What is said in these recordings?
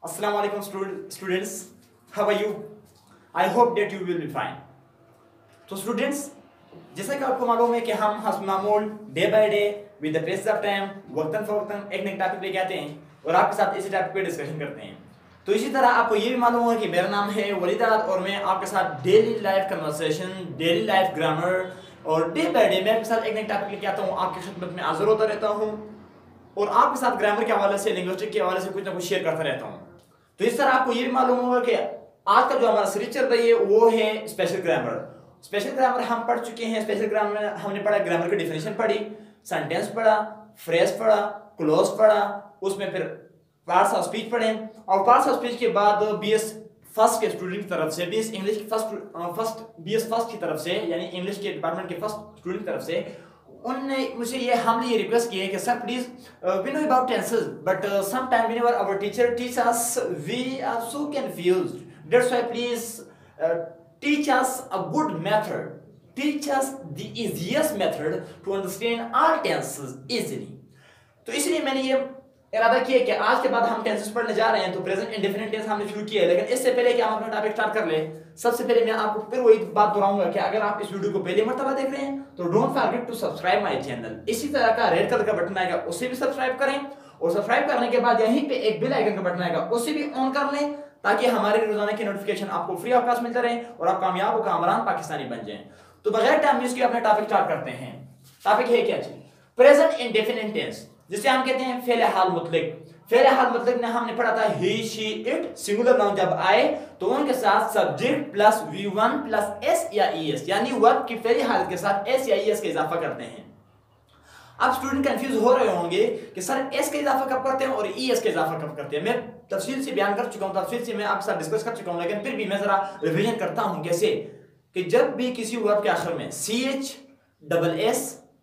Assalamu alaikum students, how are you? I hope that you will be fine. तो students, जैसा कि आपको मालूम है कि हम हस्ब मामूल day by day with the pace of time वक्तन फवक्तन एक नए टॉपिक लेके आते हैं और आपके साथ इसी टॉपिक पे डिस्कशन करते हैं। तो इसी तरह आपको ये भी मालूम है कि मेरा नाम है वलीदाद और मैं आपके साथ daily life conversation, daily life grammar और डे बाय डे मैं आपके साथ एक नए टॉपिक लेके आता हूँ, आपकी खिदमत में हाजिर होता रहता हूँ और आपके साथ ग्रामर के हवाले से, लिंग्विस्टिक के हवाले से कुछ ना कुछ शेयर करता रहता हूँ। तो इस तरह आपको ये भी मालूम होगा कि आज का जो हमारा सीरीज चल रही है वो है स्पेशल ग्रामर। स्पेशल ग्रामर हम पढ़ चुके हैं। स्पेशल ग्रामर में हमने पढ़ा, ग्रामर की डिफिनेशन पढ़ी, सेंटेंस पढ़ा, फ्रेज पढ़ा, क्लोज पढ़ा, उसमें फिर पार्ट्स ऑफ स्पीच पढ़े और पार्ट्स ऑफ स्पीच के बाद बीएस फर्स्ट के स्टूडेंट की तरफ से, बीएस इंग्लिश की बीएस फर्स्ट की तरफ से, यानी इंग्लिश के डिपार्टमेंट के फर्स्ट स्टूडेंट की तरफ से उन्होंने मुझे ये रिक्वेस्ट की है कि sir please we know about tenses but some time whenever our teacher teach us we are so confused, that's why please teach us a good method, teach us the easiest method to understand all tenses easily। तो इसलिए मैंने ये इरादा किया कि आज के बाद हम टेंसेस पढ़ने जा रहे हैं। तो प्रेजेंट इंडेफिनिट टेंस हमने शुरू किया है, लेकिन इससे पहले कि हम अपना टॉपिक स्टार्ट कर ले, सबसे पहले मैं आपको फिर वही बात दोहराऊंगा कि अगर आप इस वीडियो को पहली मर्तबा देख रहे हैं तो don't forget to subscribe my channel. इसी तरह का रेड कलर का बटन आएगा, उसे भी सब्सक्राइब करें और सब्सक्राइब करने के बाद यहीं पे एक बेल आइकन का बटन आएगा, उसे भी ऑन कर लें ताकि हमारे रोजाना की नोटिफिकेशन आपको फ्री ऑफ कॉस्ट मिलते रहे और आप कामयाब और कामरान पाकिस्तानी बन जाएं। तो बगैर टाइम वेस्ट किए अपना टॉपिक स्टार्ट करते हैं। टॉपिक है क्या जी? प्रेजेंट इंडेफिनिट टेंस, जिसे हम कहते हैं फेल हाल मुतलक। फेल हाल मुतलक ने हमने पढ़ा था he she it, singular noun जब आए तो उनके साथ subject plus V1 plus S या ES, यानी वर्ब की फेल हालत के साथ S या ES का इजाफा करते हैं। अब स्टूडेंट कंफ्यूज हो रहे होंगे कि सर एस का इजाफा कब करते हैं और ईएस का इजाफा कब करते हैं। मैं तफसील से बयान कर चुका हूं, तफसील से मैं आपके साथ डिस्कस कर चुका हूं, लेकिन फिर भी मैं जरा रिवीजन करता हूं। कैसे कि जब भी किसी वर्ब के आखिर में CH, double S,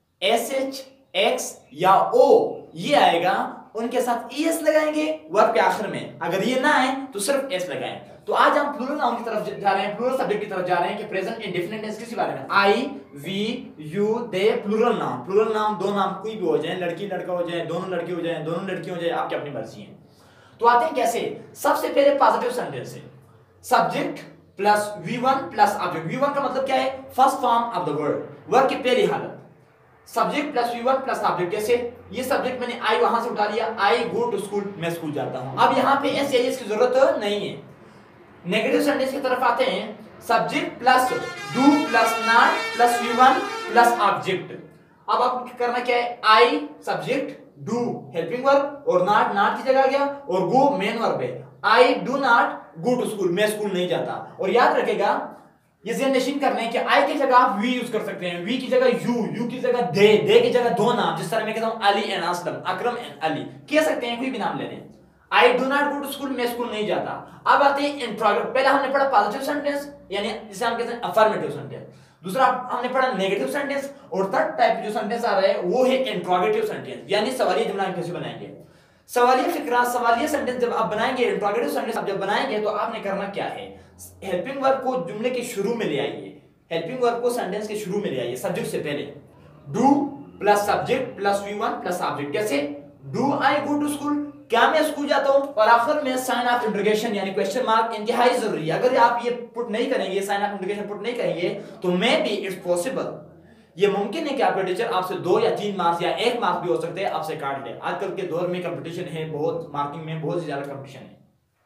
SH, X या O ये आएगा, उनके साथ ES लगाएंगे वर्ब के आखिर में। अगर ये ना आए तो सिर्फ S लगाएं। तो आज हम प्लूरल नाउन की तरफ जा रहे हैं, प्लूरल सब्जेक्ट की तरफ जा रहे हैं कि प्रेजेंट इंडेफिनिट टेंस किसी बारे में I, we, you, they, plural noun. Plural noun दो नाम कोई भी हो जाए, लड़की लड़का हो जाए, दोनों लड़के हो जाए, दोनों लड़की हो जाए, आपकी अपनी मर्जी है। तो आते हैं कैसे? सबसे पहले पॉजिटिव सेंटेंस है, subject plus V1 plus object. V1 का मतलब क्या है? First form of the word, word की पहली हालत। Subject plus V1 plus object. कैसे? ये सब्जेक्ट मैंने आई वहां से उठा लिया, आई गो टू स्कूल, मैं स्कूल जाता हूं। अब यहाँ पे S या ES की जरूरत नहीं है। नेगेटिव सेंटेंस की तरफ आते हैं, subject plus do plus not plus V1 plus object. अब आपको करना क्या है? I subject, do helping verb और नॉट की जगह गया और गो मेन वर्ब है। I do not go to school, मैं स्कूल नहीं जाता। और याद रखेगा ये जनरेशन करने के आई की जगह आप वी यूज कर सकते हैं, वी की जगह यू की जगह दे की जगह दो नाम। जिस तरह मैं कहता हूं अली एंड असलम, अकरम एंड अली कह सकते हैं, कोई भी नाम ले लें। I do not go to school, मैं स्कूल नहीं जाता। अब आते हैं इंट्रोगेटिव। पहले हमने पढ़ा पॉजिटिव सेंटेंस, यानी जिसे हम कहते हैं अफर्मेटिव सेंटेंस। दूसरा हमने पढ़ा नेगेटिव सेंटेंस और थर्ड टाइप जो सेंटेंस आ रहा है वो है इंट्रोगेटिव सेंटेंस, यानी सवालिया जुमला कैसे बनाएंगे। सवालिया फिक्रा, सवालिया सेंटेंस जब आप बनाएंगे, इंट्रोगेटिव सेंटेंस आप जब बनाएंगे तो आपने करना क्या है? हेल्पिंग वर्ब को जुमले के शुरू में ले आइए, हेल्पिंग वर्ब को सेंटेंस के शुरू में ले आइए सब्जेक्ट से पहले। Do plus subject plus V1 plus object. कैसे? Do I go to school, क्या मैं स्कूल जाता हूं, और आखिर में साइन ऑफ इंटरोगेशन यानी क्वेश्चन मार्क इंतहाई जरूरी है। अगर आप ये पुट नहीं करेंगे, साइन ऑफ इंटरोगेशन पुट नहीं करेंगे तो मे बी इट्स पॉसिबल, ये मुमकिन है कि आपका टीचर आपसे 2 या 3 मार्क्स या 1 मार्क्स भी हो सकते हैं आपसे काट ले। आजकल के दौर में कंपटीशन है, बहुत मार्किंग में बहुत ज्यादा कंपटीशन है।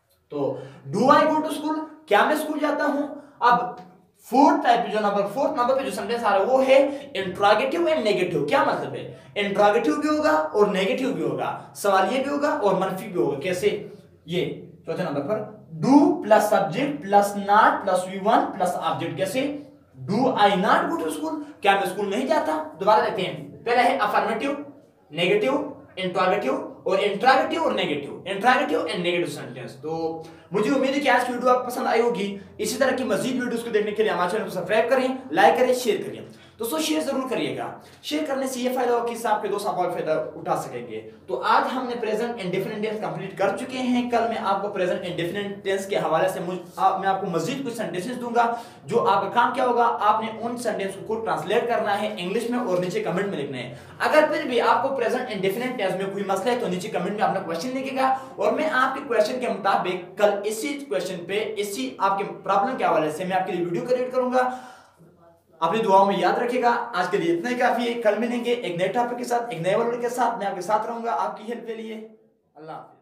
तो do I go to school, क्या मैं स्कूल जाता हूं। अब फोर्थ नंबर पे जो सेंटेंस आ रहा है वो है इंट्रोगेटिव एंड नेगेटिव। क्या मतलब है? इंट्रोगेटिव भी होगा और नेगेटिव भी होगा, सवालिया भी होगा और मनफी भी होगा। कैसे? ये चौथे नंबर पर do plus subject plus not plus V1 plus object. कैसे? Do I not go to school, क्या मैं स्कूल नहीं जाता। दोबारा देखते हैं, पहला है अफर्मेटिव, नेगेटिव, इंट्रोगेटिव और इंट्रोगेटिव और negative, interrogative and negative sentence. तो मुझे उम्मीद है कि आज की वीडियो आपको पसंद आई होगी। इसी तरह की मजीद वीडियोस को देखने के लिए हमारे चैनल को सब्सक्राइब करें, लाइक करें, शेयर करें। दोस्तों शेयर जरूर करिएगा। शेयर करने से ये फायदा होगा कि आपके दोस्त आप और फायदा उठा सकेंगे। तो आज हमने प्रेजेंट इंडेफिनिट टेंस कंप्लीट कर चुके हैं। कल मैं आपको प्रेजेंट इंडेफिनिट टेंस के हवाले से मैं आपको मजीद कुछ सेंटेंसेस दूंगा। जो आपका काम क्या होगा, आपने उन सेंटेंस को ट्रांसलेट करना है इंग्लिश में और नीचे कमेंट में लिखना है। अगर फिर भी आपको प्रेजेंट इंडेफिनिट टेंस में कोई मसला है तो नीचे कमेंट में अपना क्वेश्चन लिखिएगा और मैं आपके क्वेश्चन के मुताबिक कल इसी क्वेश्चन पे, इसी आपके प्रॉब्लम के हवाले से मैं आपके लिए वीडियो क्रिएट करूंगा। अपनी दुआओं में याद रखिएगा। आज के लिए इतना ही काफी है। कल मिलेंगे एक नए टॉपिक के साथ, एक नए वर्ड के साथ। मैं आपके साथ रहूंगा आपकी हेल्प के लिए। अल्लाह हाफिज़।